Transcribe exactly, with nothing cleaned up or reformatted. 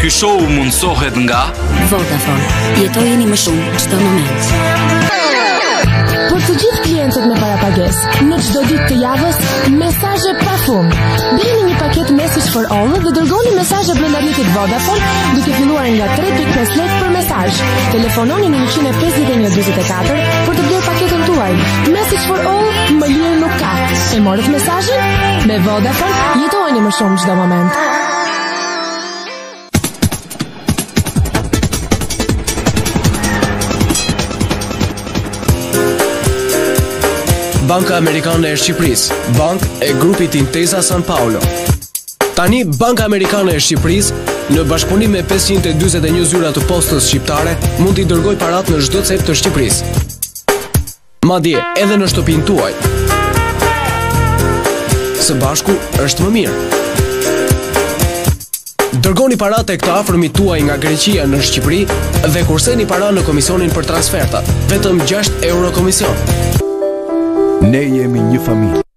Ky show mundsohet nga Vodafone. Jetojeni më shumë çdo moment. Për të gjithë klientët me parapagesë, në çdo ditë të javës, mesazhe pafund. Blini një paketë Message for All dhe dërgoni mesazhe brenda rrjetit Vodafone, duke filluar nga tre pikë pesë lekë për mesazh. Telefononi në një pesë një dyzet e katër për të blerë paketën tuaj. Message for All, më lirë nuk ka. E morët mesazhin? Me Vodafone, jetojeni më shumë çdo moment. Banka Amerikane e Shqipërisë, bank e grupit Intesa San Paolo. Tani, Banka Amerikane e Shqipërisë, në bashkëpunim me pesëqind e dyzet e një zyra të postës shqiptare, mund t'i dërgoj parat në çdo cep të Shqipërisë. Madje, edhe në shtëpinë tuaj. Së bashku është më mirë. Dërgoni parat e këtë afërmit tuaj nga Greqia në Shqipëri dhe kurseni para në komisionin për transfertat, vetëm gjashtë euro komision. Ne jemi një familje.